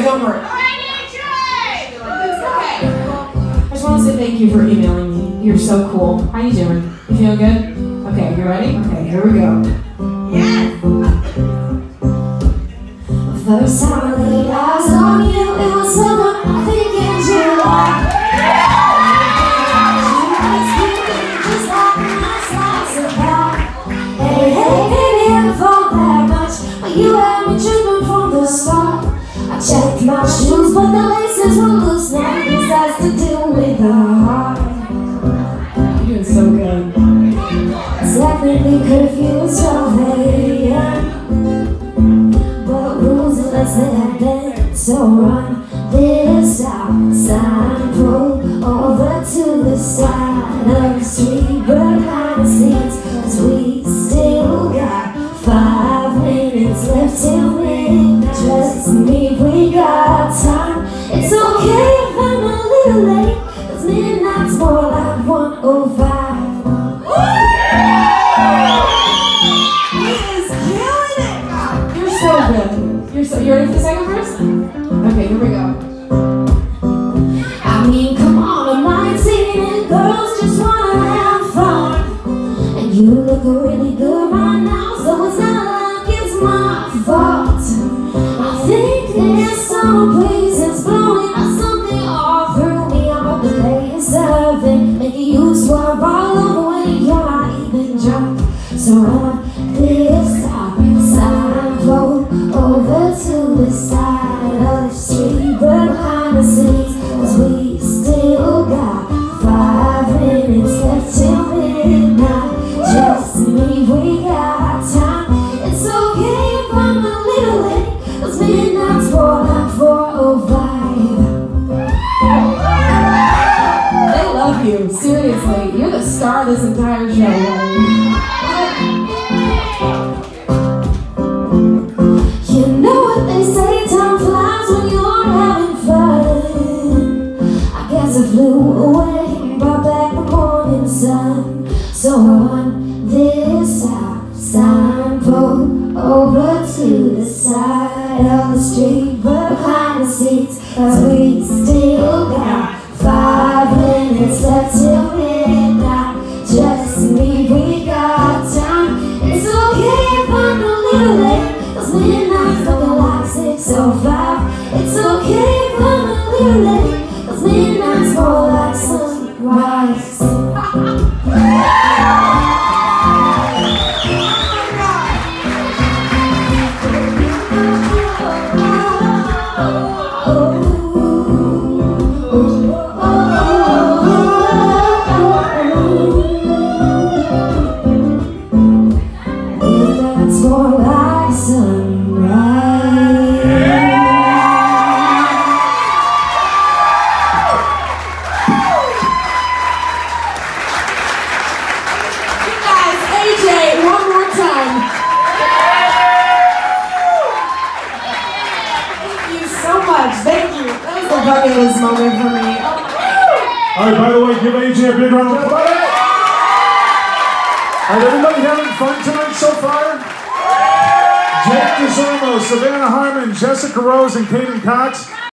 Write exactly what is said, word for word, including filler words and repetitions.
Okay, don't worry. Okay. I just want to say thank you for emailing me. You're so cool. How you doing? You feel good? Okay, you ready? Okay, here we go. Yes! First time I laid eyes on you, it was summer, I think in July. Just like a nice slice of pie. Hey, hey, baby, I thought that much, but you had me tripping from the start. I checked my shoes, but the laces were loose. Now this has to do with the heart. You're doing so good. Technically curfew is twelve a m But rules and let's let them. So run this outside, pull over to the side of the street, behind the scenes, cause we still got five minutes left till midnight. Trust me, we got time. It's okay if I'm a little late, cause midnight's more like one oh five. You're so, you ready for the second verse? Okay, here we go. I mean, come on, I'm nineteen and girls just wanna have fun. And you look really good right now, so it's not like it's my fault. I think there's some places blowing up something all through me. I'm up to play and serving, making you swerve all over when you're not even drunk. So run this outside, float over to the side of the street, behind the scenes, cause we still got five minutes left till midnight. Trust me, we got time. It's okay if I'm a little late, cause midnight's more like four oh five. They love you, seriously. You're the star of this entire show, buddy. You know what they say, time flies when you're having fun. I guess I flew away, brought back the morning sun. So on this outside, pull over to the side of the street, behind the seats, cause we still got five minutes left till midnight. Trust me, we got time. It's okay if I'm a little late, cause midnight's looking like six oh five. It's okay if I'm a little late, cause midnight's more like sunrise. Midnight's more like sunrise. You guys, A J, one more time. Thank you so much. Thank you. That was the bucket list moment for me. All right, by the way, give A J a big round of applause. All right, everybody having fun tonight so far? Jake DeZormo, Savannah Harmon, Jessica Rose, and Kaden Cox.